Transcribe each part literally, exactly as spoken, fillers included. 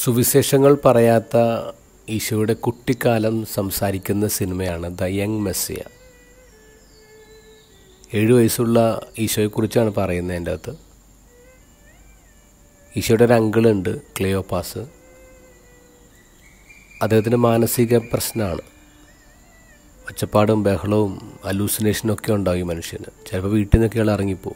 സുവിശേഷങ്ങൾ പറയാത്ത ഈശോയുടെ കുട്ടിക്കാലം സംസാരിക്കുന്ന സിനിമയാണ് ദ യങ് മെസ്സിയ. ഏഴു വയസ്സുള്ള ഈശോയെക്കുറിച്ചാണ് പറയുന്നത്. എൻ്റെ അകത്ത് ഈശോയുടെ ഒരു അങ്കിളുണ്ട്, ക്ലിയോപാസ്. അദ്ദേഹത്തിന് മാനസിക പ്രശ്നമാണ്. ഒച്ചപ്പാടും ബഹളവും അലൂസിനേഷനും ഒക്കെ ഉണ്ടാവും ഈ മനുഷ്യന്. ചിലപ്പോൾ വീട്ടിൽ നിന്നൊക്കെ ഇയാൾ ഇറങ്ങിപ്പോവും.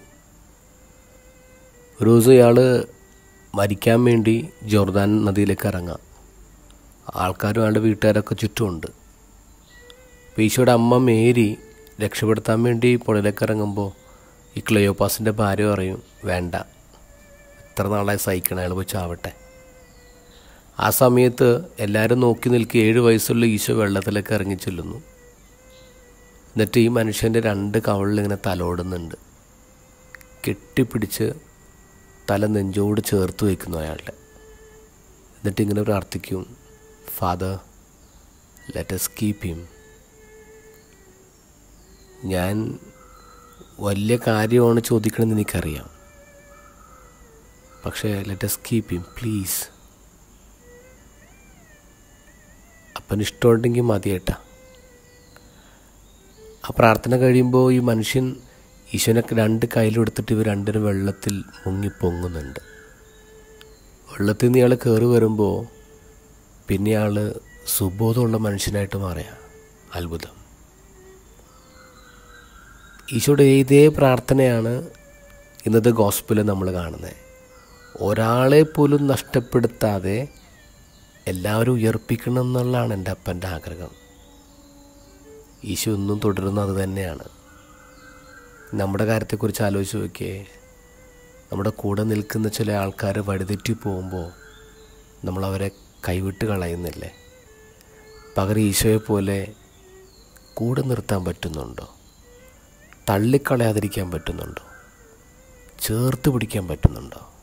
ഒരു ദിവസം ഇയാൾ മരിക്കാൻ വേണ്ടി ജോർദാൻ നദിയിലേക്ക് ഇറങ്ങാം. ആൾക്കാരും അയാളുടെ വീട്ടുകാരൊക്കെ ചുറ്റുമുണ്ട്. അപ്പോൾ ഈശോയുടെ അമ്മ മേരി രക്ഷപ്പെടുത്താൻ വേണ്ടി പുഴയിലേക്ക് ഇറങ്ങുമ്പോൾ ഈ ക്ലിയോപാസിൻ്റെ ഭാര്യ പറയും, വേണ്ട, എത്ര നാളായി സഹിക്കണം, അയാൾ പോയി ചാവട്ടെ. ആ സമയത്ത് എല്ലാവരും നോക്കി നിൽക്കി ഏഴ് വയസ്സുള്ള ഈശോ വെള്ളത്തിലേക്ക് ഇറങ്ങി ചെല്ലുന്നു. എന്നിട്ട് ഈ മനുഷ്യൻ്റെ രണ്ട് കവളിലിങ്ങനെ തലോടുന്നുണ്ട്. കെട്ടിപ്പിടിച്ച് തല നെഞ്ചോട് ചേർത്ത് വയ്ക്കുന്നു അയാളുടെ. എന്നിട്ട് ഇങ്ങനെ പ്രാർത്ഥിക്കും, father, let us keep him. ഞാൻ വലിയ കാര്യമാണ് ചോദിക്കണമെന്ന് എനിക്കറിയാം, പക്ഷേ let us keep him please. അപ്പൻ ഇഷ്ടമുണ്ടെങ്കിൽ മതിയേട്ടാ. ആ പ്രാർത്ഥന കഴിയുമ്പോൾ ഈ മനുഷ്യൻ ഈശോനൊക്കെ രണ്ട് കയ്യിലെടുത്തിട്ട് ഇവർ രണ്ടിനും വെള്ളത്തിൽ മുങ്ങിപ്പൊങ്ങുന്നുണ്ട്. വെള്ളത്തിൽ നിന്ന് ഇയാൾ കയറി വരുമ്പോൾ പിന്നെ ഇയാൾ സുബോധമുള്ള മനുഷ്യനായിട്ട് മാറിയ അത്ഭുതം. ഈശോയുടെ ഇതേ പ്രാർത്ഥനയാണ് ഇന്നത്തെ ഗോസ്പലിൽ നമ്മൾ കാണുന്നത്. ഒരാളെ പോലും നഷ്ടപ്പെടുത്താതെ എല്ലാവരും ഉയർപ്പിക്കണം എന്നുള്ളതാണ് എൻ്റെ അപ്പൻ്റെ ആഗ്രഹം. ഈശോ ഒന്നും തുടരുന്നത് അത് തന്നെയാണ്. നമ്മുടെ കാര്യത്തെക്കുറിച്ച് ആലോചിച്ച് നോക്കിയേ. നമ്മുടെ കൂടെ നിൽക്കുന്ന ചില ആൾക്കാർ വഴിതെറ്റി പോകുമ്പോൾ നമ്മളവരെ കൈവിട്ട് കളയുന്നില്ലേ? പകരം ഈശോയെ പോലെ കൂടെ നിർത്താൻ പറ്റുന്നുണ്ടോ? തള്ളിക്കളയാതിരിക്കാൻ പറ്റുന്നുണ്ടോ? ചേർത്ത് പിടിക്കാൻ പറ്റുന്നുണ്ടോ?